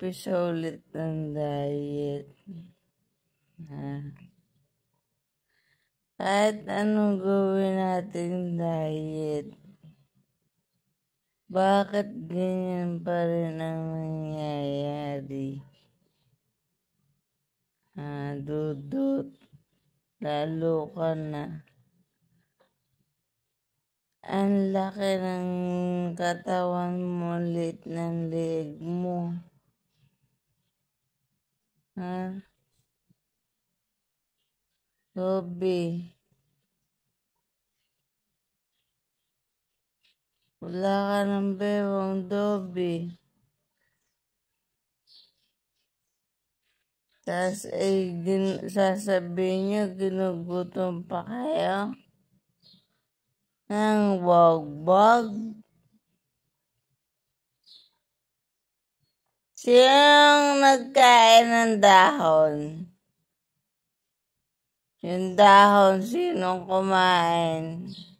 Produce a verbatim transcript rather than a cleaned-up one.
umpisa ulit ng diet. Ha? Kahit anong gawin nating diet, bakit ganyan pa rin ang nangyayari? Ha, Dudut, lalo ka na. Ang laki ng katawan mo, lit ng leg mo. Ha? Dobby, wala ka ng bewang, Dobby. Tapos ay gin- sasabihin nyo, ginugutom pa kayo? Ang wagbag. Sinong nagkain ng dahon? Yung dahon, sinong kumain?